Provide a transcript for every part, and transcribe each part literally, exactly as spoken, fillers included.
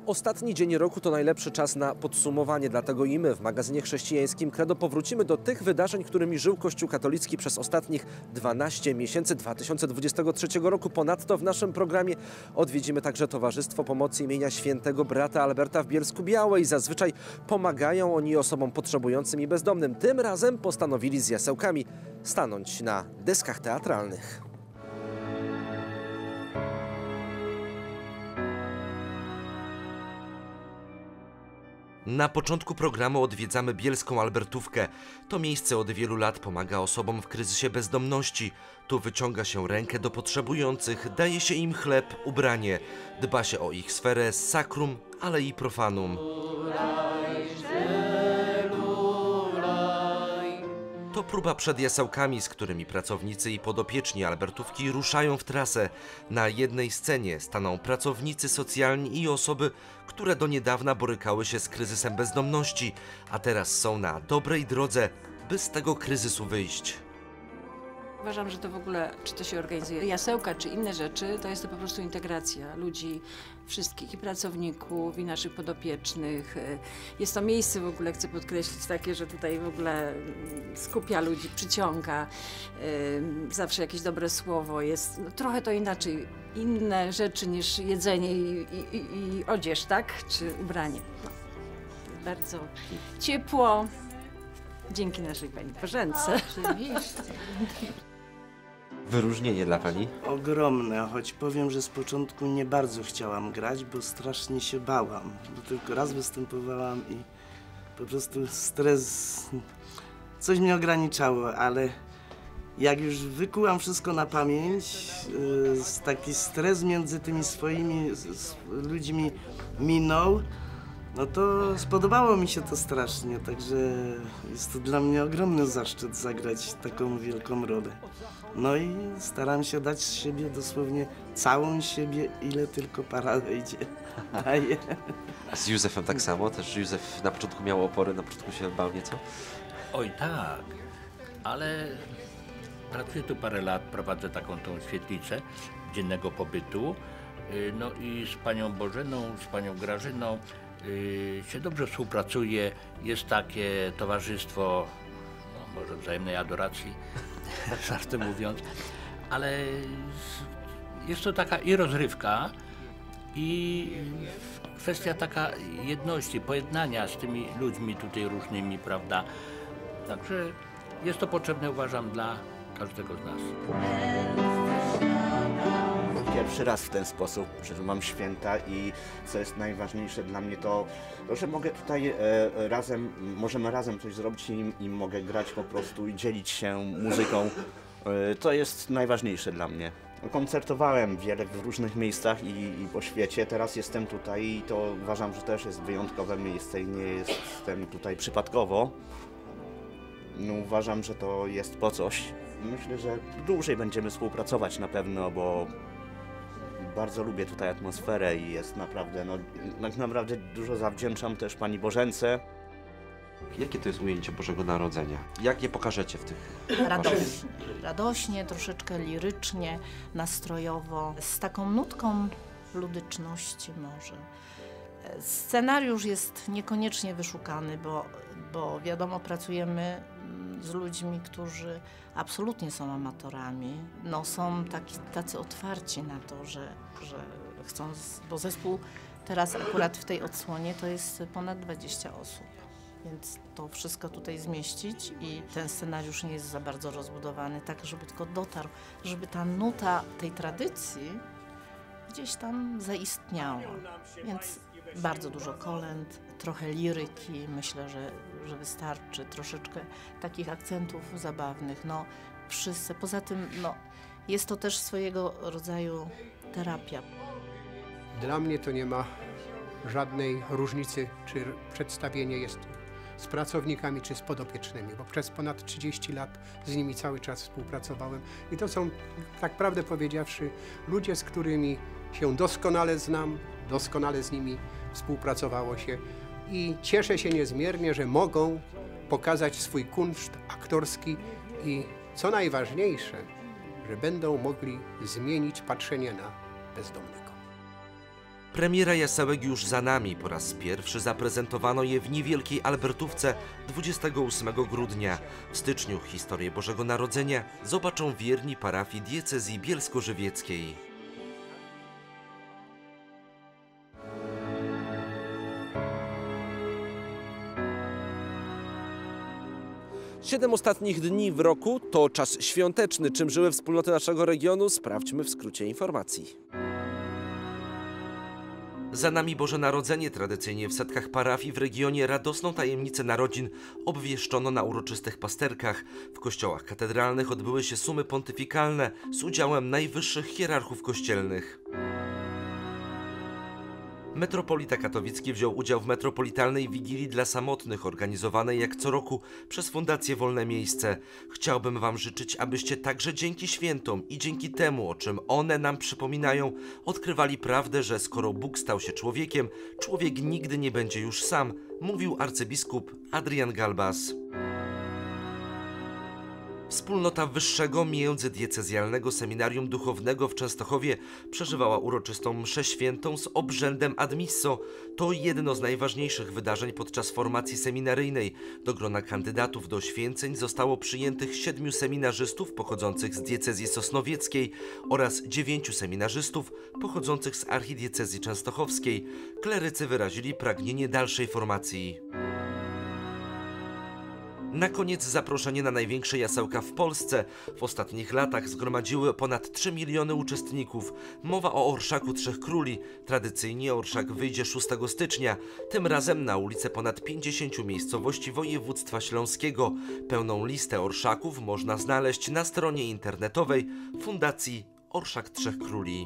Ostatni dzień roku to najlepszy czas na podsumowanie, dlatego i my w magazynie chrześcijańskim Credo powrócimy do tych wydarzeń, którymi żył Kościół katolicki przez ostatnich dwanaście miesięcy dwa tysiące dwudziestego trzeciego roku. Ponadto w naszym programie odwiedzimy także Towarzystwo Pomocy imienia Świętego Brata Alberta w Bielsku-Białej. Zazwyczaj pomagają oni osobom potrzebującym i bezdomnym. Tym razem postanowili z jasełkami stanąć na deskach teatralnych. Na początku programu odwiedzamy Bielską Albertówkę. To miejsce od wielu lat pomaga osobom w kryzysie bezdomności. Tu wyciąga się rękę do potrzebujących, daje się im chleb, ubranie. Dba się o ich sferę sakrum, ale i profanum. To próba przed jasełkami, z którymi pracownicy i podopieczni Albertówki ruszają w trasę. Na jednej scenie staną pracownicy socjalni i osoby, które do niedawna borykały się z kryzysem bezdomności, a teraz są na dobrej drodze, by z tego kryzysu wyjść. Uważam, że to w ogóle, czy to się organizuje jasełka, czy inne rzeczy, to jest to po prostu integracja ludzi wszystkich, i pracowników, i naszych podopiecznych. Jest to miejsce w ogóle, chcę podkreślić, takie, że tutaj w ogóle skupia ludzi, przyciąga. Zawsze jakieś dobre słowo jest. No, trochę to inaczej, inne rzeczy niż jedzenie i, i, i odzież, tak? Czy ubranie. No, bardzo ciepło. Dzięki naszej Pani Bożence. Oczywiście. Wyróżnienie dla Pani? Ogromne, choć powiem, że z początku nie bardzo chciałam grać, bo strasznie się bałam. Bo tylko raz występowałam i po prostu stres, coś mnie ograniczało, ale jak już wykułam wszystko na pamięć, yy, taki stres między tymi swoimi z, z ludźmi minął, no to spodobało mi się to strasznie, także jest to dla mnie ogromny zaszczyt zagrać taką wielką rolę. No i staram się dać z siebie dosłownie całą siebie, ile tylko para wejdzie. Daję. A z Józefem tak samo? Też Józef na początku miał opory, na początku się bał nieco? Oj tak, ale pracuję tu parę lat, prowadzę taką tą świetlicę dziennego pobytu. No i z panią Bożeną, z panią Grażyną Yy, się dobrze współpracuje, jest takie towarzystwo, no, może wzajemnej adoracji, żartem mówiąc, ale jest to taka i rozrywka, i kwestia taka jedności, pojednania z tymi ludźmi tutaj różnymi, prawda? Także jest to potrzebne, uważam, dla każdego z nas. Pierwszy raz w ten sposób, że mam święta i co jest najważniejsze dla mnie to, to że mogę tutaj e, razem, możemy razem coś zrobić i, i mogę grać po prostu i dzielić się muzyką. E, to jest najważniejsze dla mnie. Koncertowałem wiele w różnych miejscach i, i po świecie, teraz jestem tutaj i to uważam, że też jest wyjątkowe miejsce i nie jestem tutaj przypadkowo. No, uważam, że to jest po coś. Myślę, że dłużej będziemy współpracować na pewno, bo bardzo lubię tutaj atmosferę i jest naprawdę, no, tak naprawdę dużo zawdzięczam też Pani Bożence. Jakie to jest ujęcie Bożego Narodzenia? Jak je pokażecie w tych... Radośnie, radośnie, troszeczkę lirycznie, nastrojowo, z taką nutką ludyczności może. Scenariusz jest niekoniecznie wyszukany, bo, bo wiadomo, pracujemy z ludźmi, którzy absolutnie są amatorami. No, są taki, tacy otwarci na to, że, że chcą, bo zespół teraz akurat w tej odsłonie to jest ponad dwadzieścia osób. Więc to wszystko tutaj zmieścić i ten scenariusz nie jest za bardzo rozbudowany, tak żeby tylko dotarł, żeby ta nuta tej tradycji gdzieś tam zaistniała. Więc bardzo dużo kolęd, trochę liryki, myślę, że, że wystarczy, troszeczkę takich akcentów zabawnych, no wszyscy. Poza tym no, jest to też swojego rodzaju terapia. Dla mnie to nie ma żadnej różnicy, czy przedstawienie jest z pracownikami, czy z podopiecznymi, bo przez ponad trzydzieści lat z nimi cały czas współpracowałem i to są, tak prawdę powiedziawszy, ludzie, z którymi się doskonale znam, doskonale z nimi współpracowało się i cieszę się niezmiernie, że mogą pokazać swój kunszt aktorski i co najważniejsze, że będą mogli zmienić patrzenie na bezdomnego. Premiera jasełek już za nami. Po raz pierwszy zaprezentowano je w niewielkiej Albertówce dwudziestego ósmego grudnia. W styczniu historię Bożego Narodzenia zobaczą wierni parafii diecezji bielsko-żywieckiej. Siedem ostatnich dni w roku to czas świąteczny. Czym żyły wspólnoty naszego regionu? Sprawdźmy w skrócie informacji. Za nami Boże Narodzenie. Tradycyjnie w setkach parafii w regionie radosną tajemnicę narodzin obwieszczono na uroczystych pasterkach. W kościołach katedralnych odbyły się sumy pontyfikalne z udziałem najwyższych hierarchów kościelnych. Metropolita katowicki wziął udział w metropolitalnej Wigilii dla Samotnych, organizowanej jak co roku przez Fundację Wolne Miejsce. Chciałbym wam życzyć, abyście także dzięki świętom i dzięki temu, o czym one nam przypominają, odkrywali prawdę, że skoro Bóg stał się człowiekiem, człowiek nigdy nie będzie już sam, mówił arcybiskup Adrian Galbas. Wspólnota Wyższego Międzydiecezjalnego Seminarium Duchownego w Częstochowie przeżywała uroczystą mszę świętą z obrzędem ad misso. To jedno z najważniejszych wydarzeń podczas formacji seminaryjnej. Do grona kandydatów do święceń zostało przyjętych siedmiu seminarzystów pochodzących z diecezji sosnowieckiej oraz dziewięciu seminarzystów pochodzących z archidiecezji częstochowskiej. Klerycy wyrazili pragnienie dalszej formacji. Na koniec zaproszenie na największe jasełka w Polsce. W ostatnich latach zgromadziły ponad trzy miliony uczestników. Mowa o Orszaku Trzech Króli. Tradycyjnie orszak wyjdzie szóstego stycznia. Tym razem na ulice ponad pięćdziesięciu miejscowości województwa śląskiego. Pełną listę orszaków można znaleźć na stronie internetowej Fundacji Orszak Trzech Króli.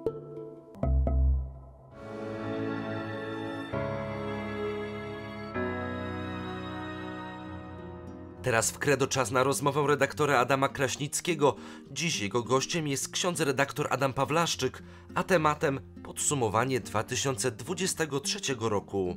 Teraz w Credo czas na rozmowę redaktora Adama Kraśnickiego. Dziś jego gościem jest ksiądz redaktor Adam Pawlaszczyk, a tematem podsumowanie dwa tysiące dwudziestego trzeciego roku.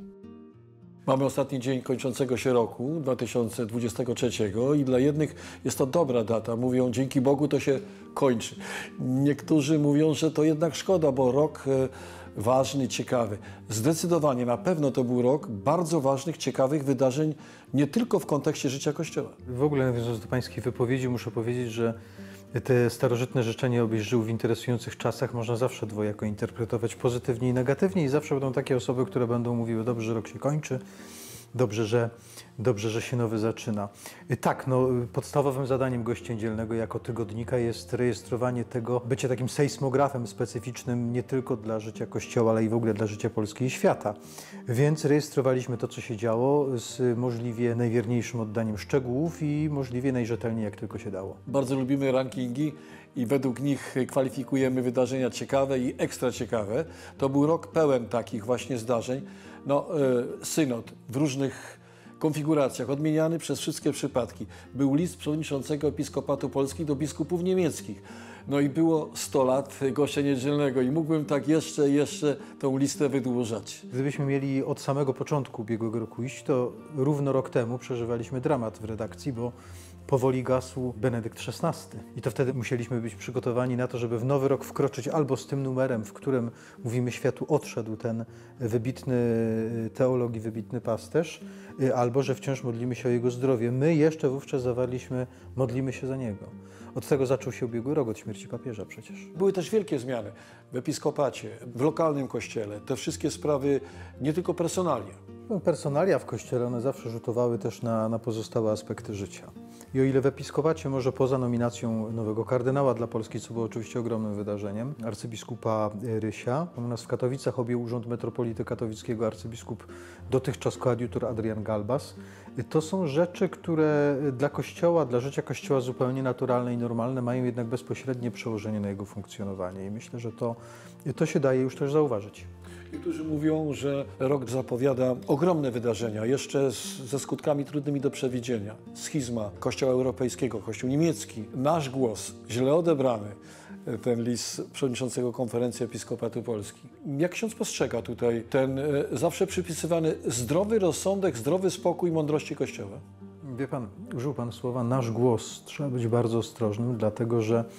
Mamy ostatni dzień kończącego się roku dwa tysiące dwudziestego trzeciego i dla jednych jest to dobra data. Mówią, dzięki Bogu to się kończy. Niektórzy mówią, że to jednak szkoda, bo rok ważny, ciekawy. Zdecydowanie, na pewno to był rok bardzo ważnych, ciekawych wydarzeń, nie tylko w kontekście życia Kościoła. W ogóle nawiązując do pańskiej wypowiedzi, muszę powiedzieć, że te starożytne życzenie, obyś żył w interesujących czasach, można zawsze dwojako interpretować, pozytywnie i negatywnie, i zawsze będą takie osoby, które będą mówiły, dobrze, że rok się kończy, dobrze, że, dobrze, że się nowy zaczyna. Tak, no, podstawowym zadaniem Gościa Niedzielnego jako tygodnika jest rejestrowanie tego, bycie takim sejsmografem specyficznym nie tylko dla życia Kościoła, ale i w ogóle dla życia Polski i świata. Więc rejestrowaliśmy to, co się działo, z możliwie najwierniejszym oddaniem szczegółów i możliwie najrzetelniej, jak tylko się dało. Bardzo lubimy rankingi i według nich kwalifikujemy wydarzenia ciekawe i ekstra ciekawe. To był rok pełen takich właśnie zdarzeń. No, y, synod w różnych konfiguracjach, odmieniany przez wszystkie przypadki. Był list przewodniczącego Episkopatu Polski do biskupów niemieckich. No i było sto lat Gościa Niedzielnego i mógłbym tak jeszcze, jeszcze tą listę wydłużać. Gdybyśmy mieli od samego początku ubiegłego roku iść, to równo rok temu przeżywaliśmy dramat w redakcji, bo powoli gasł Benedykt szesnasty. I to wtedy musieliśmy być przygotowani na to, żeby w nowy rok wkroczyć albo z tym numerem, w którym mówimy, światu odszedł ten wybitny teolog i wybitny pasterz, albo że wciąż modlimy się o jego zdrowie. My jeszcze wówczas zawarliśmy, modlimy się za niego. Od tego zaczął się ubiegły rok, od śmierci papieża przecież. Były też wielkie zmiany w episkopacie, w lokalnym kościele. Te wszystkie sprawy, nie tylko personalia. No, personalia w kościele, one zawsze rzutowały też na, na pozostałe aspekty życia. I o ile w episkopacie, może poza nominacją nowego kardynała dla Polski, co było oczywiście ogromnym wydarzeniem, arcybiskupa Rysia, u nas w Katowicach objął urząd metropolity katowickiego arcybiskup, dotychczas koadiutor Adrian Galbas. To są rzeczy, które dla Kościoła, dla życia Kościoła zupełnie naturalne i normalne, mają jednak bezpośrednie przełożenie na jego funkcjonowanie i myślę, że to, to się daje już też zauważyć. Niektórzy mówią, że rok zapowiada ogromne wydarzenia, jeszcze z, ze skutkami trudnymi do przewidzenia. Schizma Kościoła Europejskiego, Kościół niemiecki, nasz głos, źle odebrany, ten list przewodniczącego Konferencji Episkopatu Polski. Jak ksiądz postrzega tutaj ten e, zawsze przypisywany zdrowy rozsądek, zdrowy spokój mądrości Kościoła? Wie pan, użył pan słowa nasz głos. Trzeba być bardzo ostrożnym, dlatego że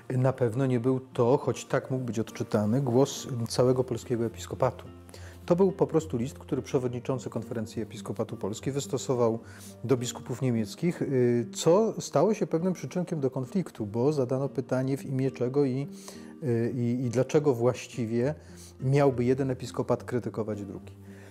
Na pewno nie był to, choć tak mógł być odczytany, głos całego polskiego episkopatu. To był po prostu list, który przewodniczący Konferencji Episkopatu Polski wystosował do biskupów niemieckich, co stało się pewnym przyczynkiem do konfliktu, bo zadano pytanie, w imię czego i, i, i dlaczego właściwie miałby jeden episkopat krytykować drugi.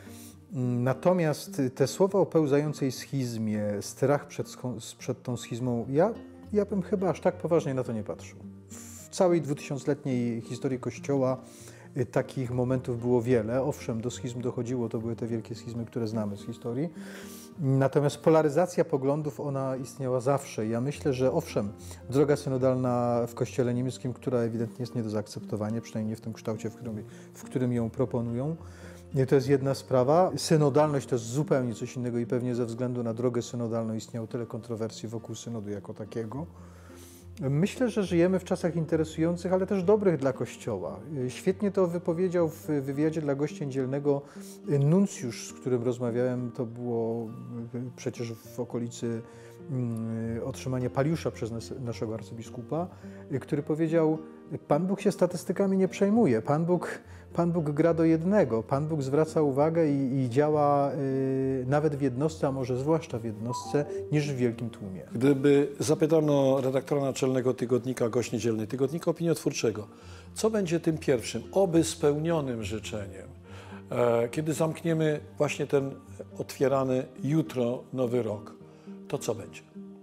Natomiast te słowa o pełzającej schizmie, strach przed, przed tą schizmą, ja, ja bym chyba aż tak poważnie na to nie patrzył. W całej dwutysięczoletniej historii Kościoła takich momentów było wiele. Owszem, do schizm dochodziło, to były te wielkie schizmy, które znamy z historii. Natomiast polaryzacja poglądów, ona istniała zawsze. Ja myślę, że owszem, droga synodalna w Kościele niemieckim, która ewidentnie jest nie do zaakceptowania, przynajmniej nie w tym kształcie, w którym, w którym ją proponują, to jest jedna sprawa. Synodalność to jest zupełnie coś innego i pewnie ze względu na drogę synodalną istniało tyle kontrowersji wokół synodu jako takiego. Myślę, że żyjemy w czasach interesujących, ale też dobrych dla Kościoła. Świetnie to wypowiedział w wywiadzie dla Gościa Niedzielnego nuncjusz, z którym rozmawiałem. To było przecież w okolicy otrzymania paliusza przez nas, naszego arcybiskupa, który powiedział: Pan Bóg się statystykami nie przejmuje. Pan Bóg, Pan Bóg gra do jednego. Pan Bóg zwraca uwagę i, i działa y, nawet w jednostce, a może zwłaszcza w jednostce, niż w wielkim tłumie. Gdyby zapytano redaktora naczelnego tygodnika Gość Niedzielny, tygodnika opiniotwórczego, co będzie tym pierwszym, oby spełnionym życzeniem, e, kiedy zamkniemy właśnie ten otwierany jutro nowy rok, to co będzie?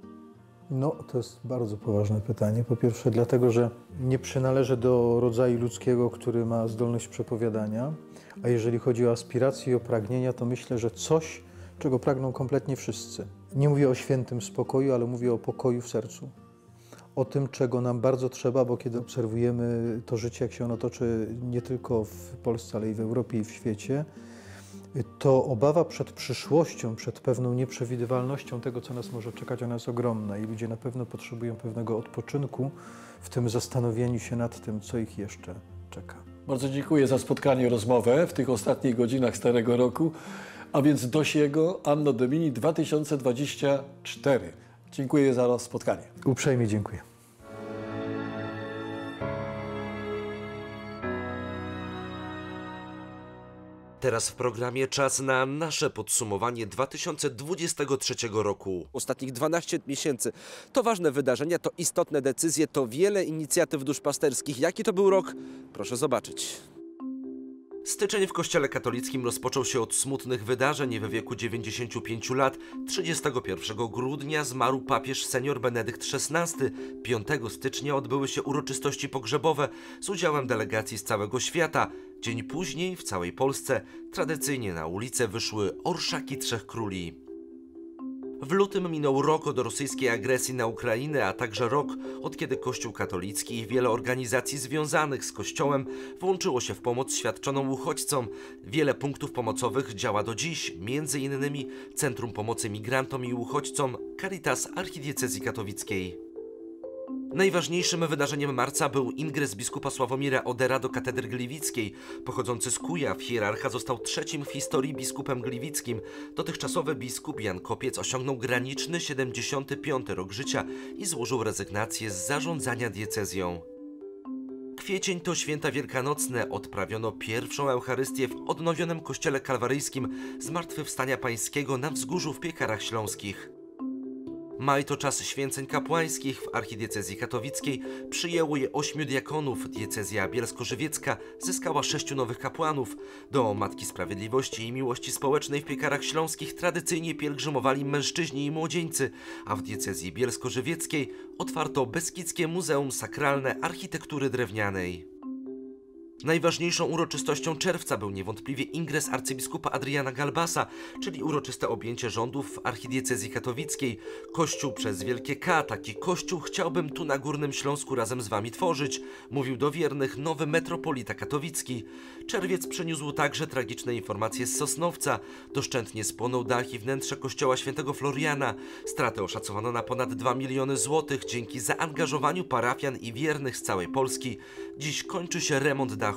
No, to jest bardzo poważne pytanie. Po pierwsze dlatego, że nie przynależę do rodzaju ludzkiego, który ma zdolność przepowiadania, a jeżeli chodzi o aspiracje i o pragnienia, to myślę, że coś, czego pragną kompletnie wszyscy. Nie mówię o świętym spokoju, ale mówię o pokoju w sercu. O tym, czego nam bardzo trzeba, bo kiedy obserwujemy to życie, jak się ono toczy nie tylko w Polsce, ale i w Europie i w świecie, to obawa przed przyszłością, przed pewną nieprzewidywalnością tego, co nas może czekać, ona jest ogromna i ludzie na pewno potrzebują pewnego odpoczynku w tym zastanowieniu się nad tym, co ich jeszcze czeka. Bardzo dziękuję za spotkanie, rozmowę w tych ostatnich godzinach Starego Roku, a więc Dosiego Anno Domini dwa tysiące dwudziesty czwarty. Dziękuję za spotkanie. Uprzejmie dziękuję. Teraz w programie czas na nasze podsumowanie dwa tysiące dwudziestego trzeciego roku. Ostatnich dwanaście miesięcy to ważne wydarzenia, to istotne decyzje, to wiele inicjatyw duszpasterskich. Jaki to był rok? Proszę zobaczyć. Styczeń w Kościele katolickim rozpoczął się od smutnych wydarzeń. W wieku dziewięćdziesięciu pięciu lat trzydziestego pierwszego grudnia zmarł papież senior Benedykt szesnasty. piątego stycznia odbyły się uroczystości pogrzebowe z udziałem delegacji z całego świata. Dzień później w całej Polsce tradycyjnie na ulicę wyszły orszaki Trzech Króli. W lutym minął rok od rosyjskiej agresji na Ukrainę, a także rok, od kiedy Kościół katolicki i wiele organizacji związanych z Kościołem włączyło się w pomoc świadczoną uchodźcom. Wiele punktów pomocowych działa do dziś, między innymi Centrum Pomocy Migrantom i Uchodźcom Caritas Archidiecezji Katowickiej. Najważniejszym wydarzeniem marca był ingres biskupa Sławomira Odera do katedry gliwickiej. Pochodzący z Kujaw, hierarcha został trzecim w historii biskupem gliwickim. Dotychczasowy biskup Jan Kopiec osiągnął graniczny siedemdziesiąty piąty rok życia i złożył rezygnację z zarządzania diecezją. Kwiecień to święta wielkanocne. Odprawiono pierwszą Eucharystię w odnowionym kościele kalwaryjskim Zmartwychwstania Pańskiego na Wzgórzu w Piekarach Śląskich. Maj to czas święceń kapłańskich. W archidiecezji katowickiej przyjęło je ośmiu diakonów. Diecezja bielsko-żywiecka zyskała sześciu nowych kapłanów. Do Matki Sprawiedliwości i Miłości Społecznej w Piekarach Śląskich tradycyjnie pielgrzymowali mężczyźni i młodzieńcy, a w diecezji bielsko-żywieckiej otwarto Beskidzkie Muzeum Sakralne Architektury Drewnianej. Najważniejszą uroczystością czerwca był niewątpliwie ingres arcybiskupa Adriana Galbasa, czyli uroczyste objęcie rządów w archidiecezji katowickiej. Kościół przez wielkie K, taki kościół chciałbym tu na Górnym Śląsku razem z wami tworzyć, mówił do wiernych nowy metropolita katowicki. Czerwiec przyniósł także tragiczne informacje z Sosnowca. Doszczętnie spłonął dach i wnętrze kościoła świętego Floriana. Straty oszacowano na ponad dwa miliony złotych dzięki zaangażowaniu parafian i wiernych z całej Polski. Dziś kończy się remont dachu.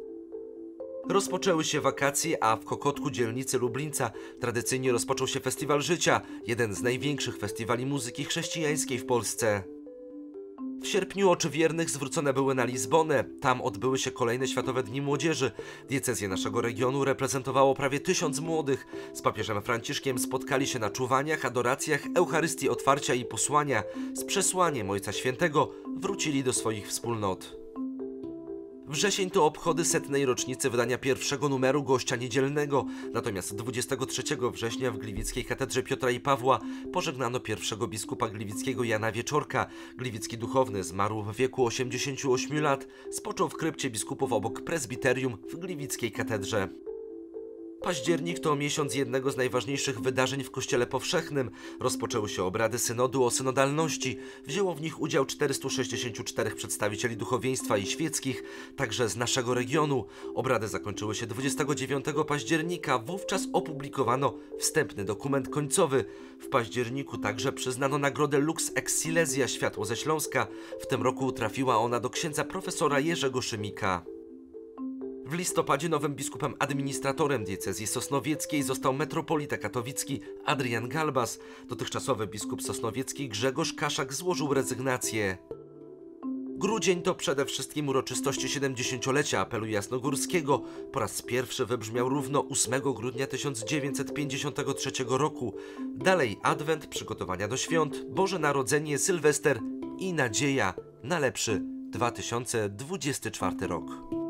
Rozpoczęły się wakacje, a w Kokotku, dzielnicy Lublińca, tradycyjnie rozpoczął się Festiwal Życia, jeden z największych festiwali muzyki chrześcijańskiej w Polsce. W sierpniu oczy wiernych zwrócone były na Lizbonę. Tam odbyły się kolejne Światowe Dni Młodzieży. Diecezję naszego regionu reprezentowało prawie tysiąc młodych. Z papieżem Franciszkiem spotkali się na czuwaniach, adoracjach, Eucharystii Otwarcia i Posłania. Z przesłaniem Ojca Świętego wrócili do swoich wspólnot. Wrzesień to obchody setnej rocznicy wydania pierwszego numeru Gościa Niedzielnego, natomiast dwudziestego trzeciego września w Gliwickiej Katedrze Piotra i Pawła pożegnano pierwszego biskupa gliwickiego Jana Wieczorka. Gliwicki duchowny zmarł w wieku osiemdziesięciu ośmiu lat, spoczął w krypcie biskupów obok prezbiterium w Gliwickiej Katedrze. Październik to miesiąc jednego z najważniejszych wydarzeń w Kościele Powszechnym. Rozpoczęły się obrady synodu o synodalności. Wzięło w nich udział czterystu sześćdziesięciu czterech przedstawicieli duchowieństwa i świeckich, także z naszego regionu. Obrady zakończyły się dwudziestego dziewiątego października. Wówczas opublikowano wstępny dokument końcowy. W październiku także przyznano nagrodę Lux Ex Silesia Światło ze Śląska. W tym roku trafiła ona do księdza profesora Jerzego Szymika. W listopadzie nowym biskupem administratorem diecezji sosnowieckiej został metropolita katowicki Adrian Galbas. Dotychczasowy biskup sosnowiecki Grzegorz Kaszak złożył rezygnację. Grudzień to przede wszystkim uroczystości siedemdziesięciolecia apelu jasnogórskiego. Po raz pierwszy wybrzmiał równo ósmego grudnia tysiąc dziewięćset pięćdziesiątego trzeciego roku. Dalej adwent, przygotowania do świąt, Boże Narodzenie, Sylwester i nadzieja na lepszy dwa tysiące dwudziesty czwarty rok.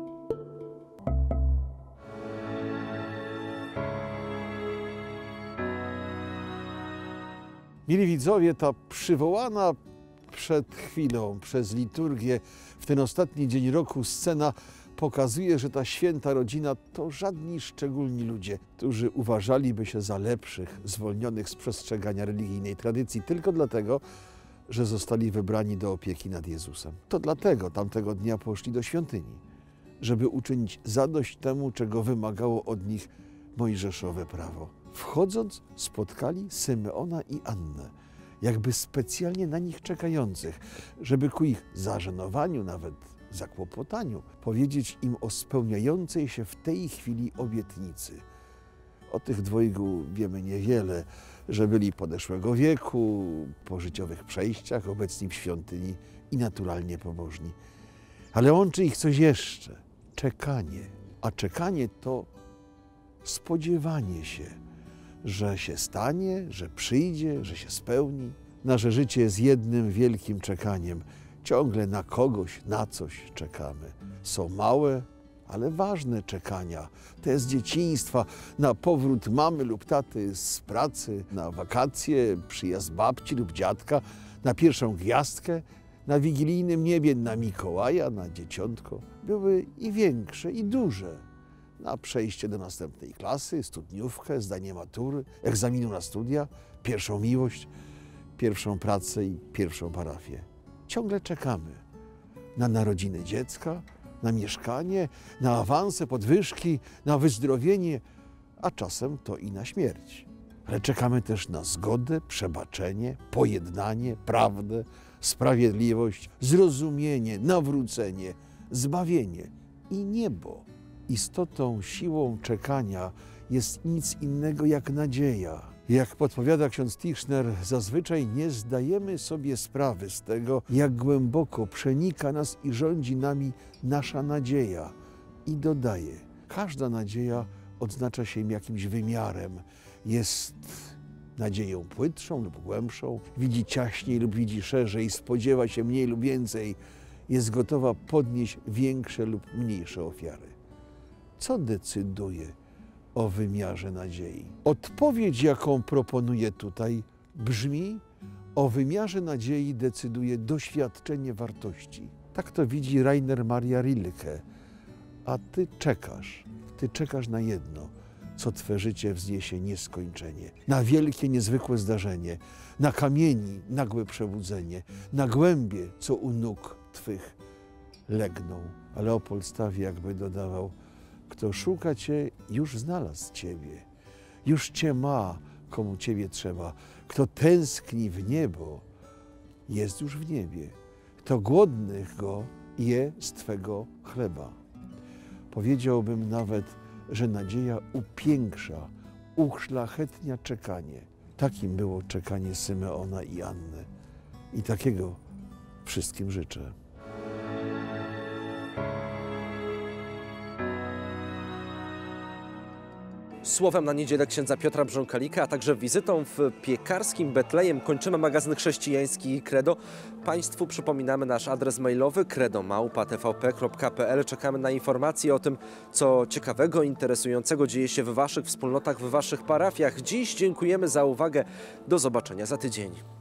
Mili widzowie, ta przywołana przed chwilą przez liturgię w ten ostatni dzień roku scena pokazuje, że ta święta rodzina to żadni szczególni ludzie, którzy uważaliby się za lepszych, zwolnionych z przestrzegania religijnej tradycji tylko dlatego, że zostali wybrani do opieki nad Jezusem. To dlatego tamtego dnia poszli do świątyni, żeby uczynić zadość temu, czego wymagało od nich mojżeszowe prawo. Wchodząc, spotkali Symeona i Annę, jakby specjalnie na nich czekających, żeby ku ich zażenowaniu, nawet zakłopotaniu, powiedzieć im o spełniającej się w tej chwili obietnicy. O tych dwojgu wiemy niewiele, że byli podeszłego wieku, po życiowych przejściach, obecni w świątyni i naturalnie pobożni. Ale łączy ich coś jeszcze – czekanie. A czekanie to spodziewanie się, że się stanie, że przyjdzie, że się spełni. Nasze życie jest jednym wielkim czekaniem. Ciągle na kogoś, na coś czekamy. Są małe, ale ważne czekania. Te z dzieciństwa, na powrót mamy lub taty z pracy, na wakacje, przyjazd babci lub dziadka, na pierwszą gwiazdkę, na wigilijnym niebie, na Mikołaja, na dzieciątko. Były i większe, i duże. Na przejście do następnej klasy, studniówkę, zdanie matury, egzaminu na studia, pierwszą miłość, pierwszą pracę i pierwszą parafię. Ciągle czekamy na narodziny dziecka, na mieszkanie, na awanse, podwyżki, na wyzdrowienie, a czasem to i na śmierć. Ale czekamy też na zgodę, przebaczenie, pojednanie, prawdę, sprawiedliwość, zrozumienie, nawrócenie, zbawienie i niebo. Istotą, siłą czekania jest nic innego jak nadzieja. Jak podpowiada ksiądz Tischner, zazwyczaj nie zdajemy sobie sprawy z tego, jak głęboko przenika nas i rządzi nami nasza nadzieja. I dodaje, każda nadzieja odznacza się jakimś wymiarem. Jest nadzieją płytszą lub głębszą, widzi ciaśniej lub widzi szerzej, spodziewa się mniej lub więcej, jest gotowa podnieść większe lub mniejsze ofiary. Co decyduje o wymiarze nadziei? Odpowiedź, jaką proponuję tutaj, brzmi: o wymiarze nadziei decyduje doświadczenie wartości. Tak to widzi Rainer Maria Rilke. A ty czekasz, ty czekasz na jedno, co twe życie wzniesie nieskończenie. Na wielkie, niezwykłe zdarzenie, na kamieni nagłe przebudzenie, na głębie, co u nóg twych legną. A Leopold Stawi jakby dodawał: kto szuka Cię, już znalazł Ciebie. Już Cię ma, komu Ciebie trzeba. Kto tęskni w niebo, jest już w niebie. Kto głodny go je z Twego chleba. Powiedziałbym nawet, że nadzieja upiększa, uszlachetnia czekanie. Takim było czekanie Symeona i Anny. I takiego wszystkim życzę. Słowem na niedzielę księdza Piotra Brząkalika, a także wizytą w piekarskim Betlejem kończymy magazyn chrześcijański Credo. Państwu przypominamy nasz adres mailowy credo małpa t v p kropka p l. Czekamy na informacje o tym, co ciekawego, interesującego dzieje się w Waszych wspólnotach, w Waszych parafiach. Dziś dziękujemy za uwagę. Do zobaczenia za tydzień.